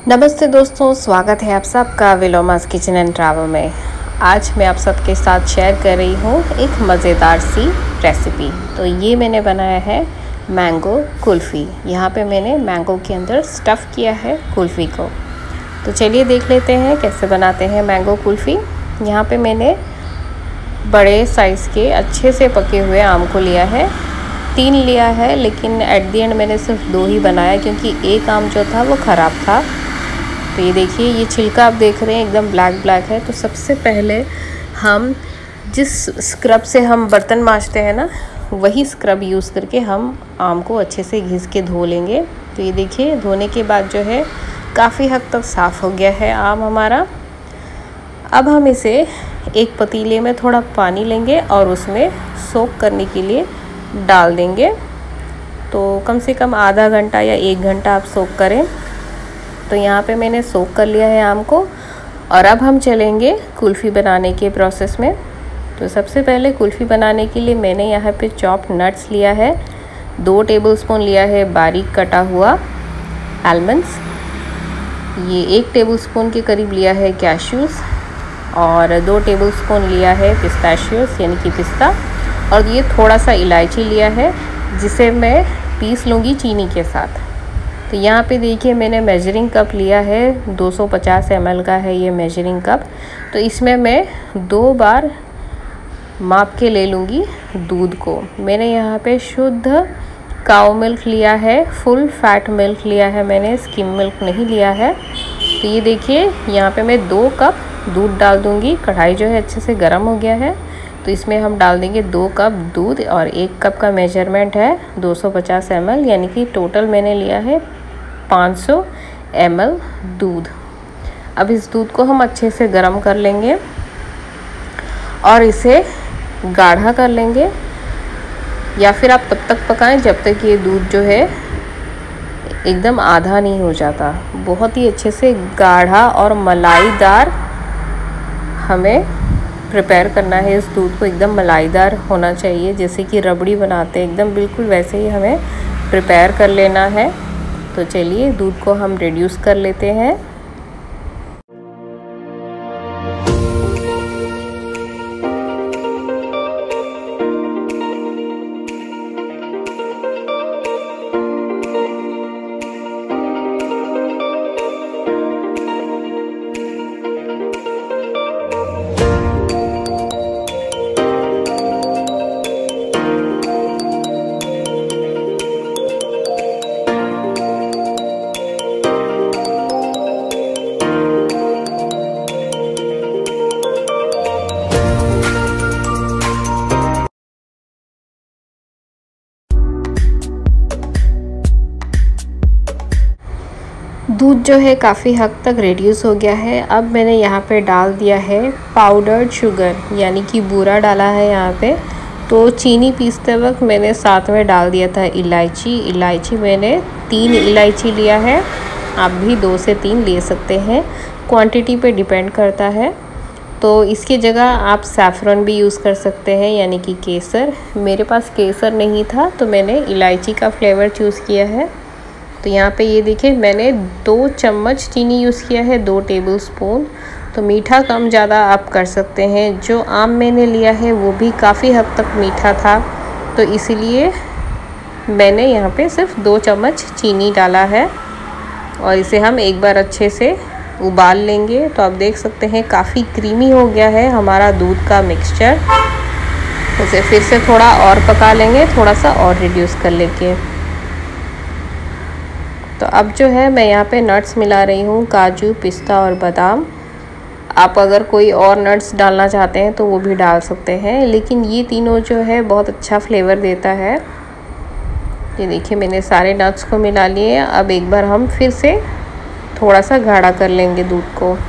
नमस्ते दोस्तों, स्वागत है आप सबका विलोमास किचन एंड ट्रैवल में। आज मैं आप सबके साथ शेयर कर रही हूँ एक मज़ेदार सी रेसिपी। तो ये मैंने बनाया है मैंगो कुल्फ़ी। यहाँ पे मैंने मैंगो के अंदर स्टफ़ किया है कुल्फ़ी को। तो चलिए देख लेते हैं कैसे बनाते हैं मैंगो कुल्फ़ी। यहाँ पे मैंने बड़े साइज़ के अच्छे से पके हुए आम को लिया है। 3 लिया है, लेकिन एट दी एंड मैंने सिर्फ 2 ही बनाया क्योंकि एक आम जो था वो ख़राब था। तो ये देखिए, ये छिलका आप देख रहे हैं एकदम ब्लैक है। तो सबसे पहले हम जिस स्क्रब से हम बर्तन मांजते हैं ना, वही स्क्रब यूज़ करके हम आम को अच्छे से घिस के धो लेंगे। तो ये देखिए, धोने के बाद जो है काफ़ी हद तक साफ़ हो गया है आम हमारा। अब हम इसे एक पतीले में थोड़ा पानी लेंगे और उसमें सोक करने के लिए डाल देंगे। तो कम से कम आधा घंटा या 1 घंटा आप सोक करें। तो यहाँ पे मैंने सोक कर लिया है आम को और अब हम चलेंगे कुल्फ़ी बनाने के प्रोसेस में। तो सबसे पहले कुल्फ़ी बनाने के लिए मैंने यहाँ पे चॉप्ड नट्स लिया है। 2 टेबलस्पून लिया है बारीक कटा हुआ आलमंड्स। ये 1 टेबलस्पून के करीब लिया है कैश्यूज़ और 2 टेबलस्पून लिया है पिस्ताशियोस यानी कि पिस्ता। और ये थोड़ा सा इलायची लिया है जिसे मैं पीस लूँगी चीनी के साथ। तो यहाँ पे देखिए, मैंने मेजरिंग कप लिया है, 250 ml का है ये मेजरिंग कप। तो इसमें मैं 2 बार माप के ले लूँगी दूध को। मैंने यहाँ पे शुद्ध काऊ मिल्क लिया है, फुल फैट मिल्क लिया है मैंने, स्किम मिल्क नहीं लिया है। तो ये देखिए, यहाँ पे मैं 2 कप दूध डाल दूँगी। कढ़ाई जो है अच्छे से गर्म हो गया है, तो इसमें हम डाल देंगे 2 कप दूध और 1 कप का मेजरमेंट है 250 ml, यानी कि टोटल मैंने लिया है 500 ml दूध। अब इस दूध को हम अच्छे से गर्म कर लेंगे और इसे गाढ़ा कर लेंगे, या फिर आप तब तक पकाएं जब तक ये दूध जो है एकदम आधा नहीं हो जाता। बहुत ही अच्छे से गाढ़ा और मलाईदार हमें प्रिपेयर करना है। इस दूध को एकदम मलाईदार होना चाहिए, जैसे कि रबड़ी बनाते हैं एकदम बिल्कुल वैसे ही हमें प्रिपेयर कर लेना है। तो चलिए दूध को हम रिड्यूस कर लेते हैं। दूध जो है काफ़ी हद तक रिड्यूस हो गया है। अब मैंने यहाँ पे डाल दिया है पाउडर्ड शुगर, यानी कि बूरा डाला है यहाँ पे। तो चीनी पीसते वक्त मैंने साथ में डाल दिया था इलायची मैंने 3 इलायची लिया है। आप भी 2 से 3 ले सकते हैं, क्वांटिटी पे डिपेंड करता है। तो इसकी जगह आप सैफ़रन भी यूज़ कर सकते हैं, यानी कि केसर। मेरे पास केसर नहीं था तो मैंने इलायची का फ्लेवर चूज़ किया है। तो यहाँ पे ये देखिए, मैंने 2 चम्मच चीनी यूज़ किया है, 2 टेबलस्पून। तो मीठा कम ज़्यादा आप कर सकते हैं। जो आम मैंने लिया है वो भी काफ़ी हद तक मीठा था, तो इसीलिए मैंने यहाँ पे सिर्फ 2 चम्मच चीनी डाला है। और इसे हम एक बार अच्छे से उबाल लेंगे। तो आप देख सकते हैं काफ़ी क्रीमी हो गया है हमारा दूध का मिक्सचर। उसे फिर से थोड़ा और पका लेंगे, थोड़ा सा और रिड्यूस कर लेंगे। तो अब जो है मैं यहाँ पे नट्स मिला रही हूँ, काजू, पिस्ता और बादाम। आप अगर कोई और नट्स डालना चाहते हैं तो वो भी डाल सकते हैं, लेकिन ये तीनों जो है बहुत अच्छा फ्लेवर देता है। ये देखिए, मैंने सारे नट्स को मिला लिए। अब एक बार हम फिर से थोड़ा सा गाढ़ा कर लेंगे दूध को।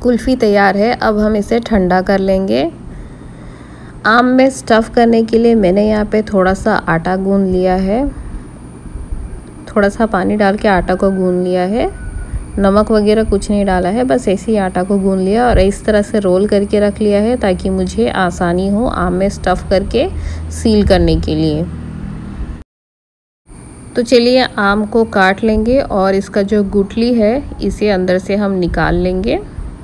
कुल्फ़ी तैयार है। अब हम इसे ठंडा कर लेंगे। आम में स्टफ़ करने के लिए मैंने यहाँ पे थोड़ा सा आटा गूंद लिया है, थोड़ा सा पानी डाल के आटा को गूंद लिया है। नमक वगैरह कुछ नहीं डाला है, बस ऐसे ही आटा को गूंद लिया और इस तरह से रोल करके रख लिया है ताकि मुझे आसानी हो आम में स्टफ़ करके सील करने के लिए। तो चलिए आम को काट लेंगे और इसका जो गुठली है इसे अंदर से हम निकाल लेंगे।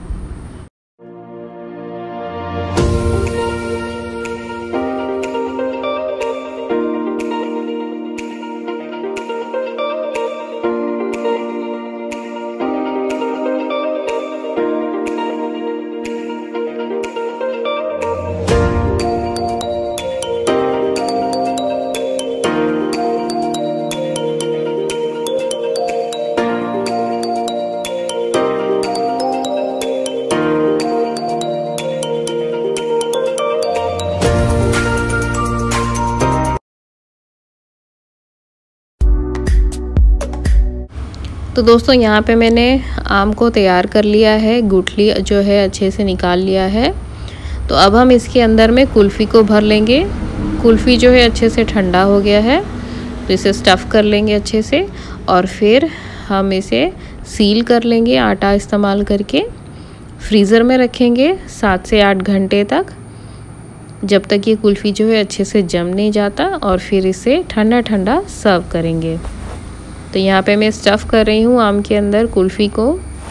तो दोस्तों यहाँ पे मैंने आम को तैयार कर लिया है, गुठली जो है अच्छे से निकाल लिया है। तो अब हम इसके अंदर में कुल्फ़ी को भर लेंगे। कुल्फ़ी जो है अच्छे से ठंडा हो गया है, तो इसे स्टफ़ कर लेंगे अच्छे से और फिर हम इसे सील कर लेंगे आटा इस्तेमाल करके। फ्रीज़र में रखेंगे 7 से 8 घंटे तक, जब तक ये कुल्फ़ी जो है अच्छे से जम नहीं जाता, और फिर इसे ठंडा ठंडा सर्व करेंगे। तो यहाँ पे मैं स्टफ़ कर रही हूँ आम के अंदर कुल्फ़ी को।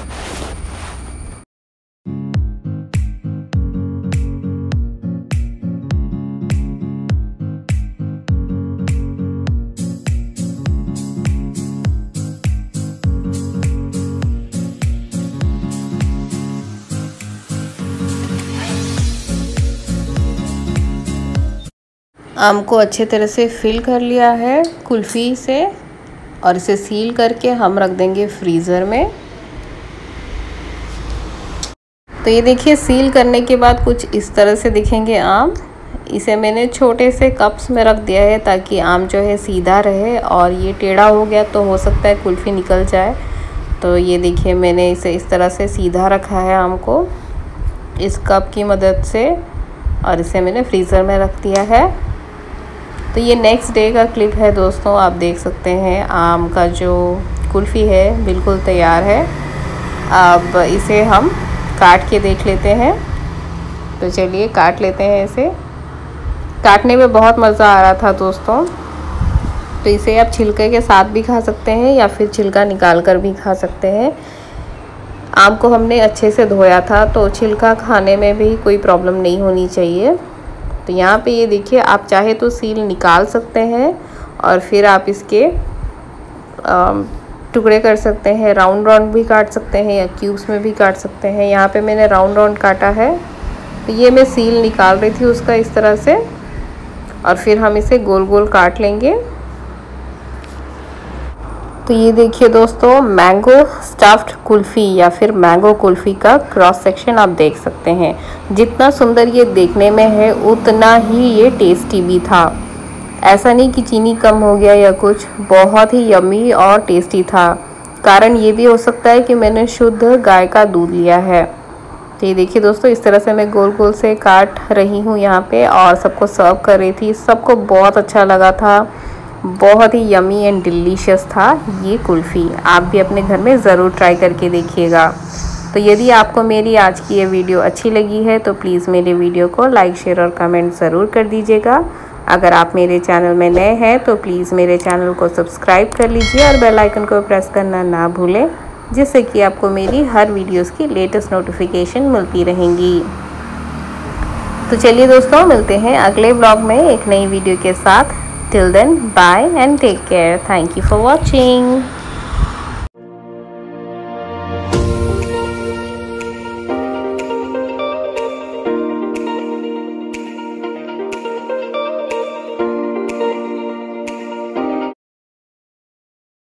आम को अच्छे तरह से फिल कर लिया है कुल्फ़ी से और इसे सील करके हम रख देंगे फ्रीज़र में। तो ये देखिए सील करने के बाद कुछ इस तरह से दिखेंगे आम। इसे मैंने छोटे से कप्स में रख दिया है ताकि आम जो है सीधा रहे, और ये टेढ़ा हो गया तो हो सकता है कुल्फ़ी निकल जाए। तो ये देखिए मैंने इसे इस तरह से सीधा रखा है आम को इस कप की मदद से, और इसे मैंने फ्रीज़र में रख दिया है। तो ये नेक्स्ट डे का क्लिप है दोस्तों, आप देख सकते हैं आम का जो कुल्फ़ी है बिल्कुल तैयार है। अब इसे हम काट के देख लेते हैं। तो चलिए काट लेते हैं इसे। काटने में बहुत मज़ा आ रहा था दोस्तों। तो इसे आप छिलके के साथ भी खा सकते हैं या फिर छिलका निकाल कर भी खा सकते हैं। आम को हमने अच्छे से धोया था, तो छिलका खाने में भी कोई प्रॉब्लम नहीं होनी चाहिए। तो यहाँ पे ये देखिए, आप चाहे तो सील निकाल सकते हैं और फिर आप इसके टुकड़े कर सकते हैं, राउंड राउंड भी काट सकते हैं या क्यूब्स में भी काट सकते हैं। यहाँ पे मैंने राउंड राउंड काटा है। तो ये मैं सील निकाल रही थी उसका इस तरह से, और फिर हम इसे गोल गोल काट लेंगे। तो ये देखिए दोस्तों, मैंगो स्टफ्ड कुल्फ़ी या फिर मैंगो कुल्फ़ी का क्रॉस सेक्शन आप देख सकते हैं। जितना सुंदर ये देखने में है उतना ही ये टेस्टी भी था। ऐसा नहीं कि चीनी कम हो गया या कुछ, बहुत ही यम्मी और टेस्टी था। कारण ये भी हो सकता है कि मैंने शुद्ध गाय का दूध लिया है। तो ये देखिए दोस्तों, इस तरह से मैं गोल गोल से काट रही हूँ यहाँ पे और सबको सर्व कर रही थी। सबको बहुत अच्छा लगा था, बहुत ही यमी एंड डिलीशियस था ये कुल्फ़ी। आप भी अपने घर में ज़रूर ट्राई करके देखिएगा। तो यदि आपको मेरी आज की ये वीडियो अच्छी लगी है तो प्लीज़ मेरे वीडियो को लाइक, शेयर और कमेंट ज़रूर कर दीजिएगा। अगर आप मेरे चैनल में नए हैं तो प्लीज़ मेरे चैनल को सब्सक्राइब कर लीजिए और बेल आइकन को प्रेस करना ना भूलें, जिससे कि आपको मेरी हर वीडियोस की लेटेस्ट नोटिफिकेशन मिलती रहेंगी। तो चलिए दोस्तों, मिलते हैं अगले ब्लॉग में एक नई वीडियो के साथ। Till then, bye and take care. Thank you for watching.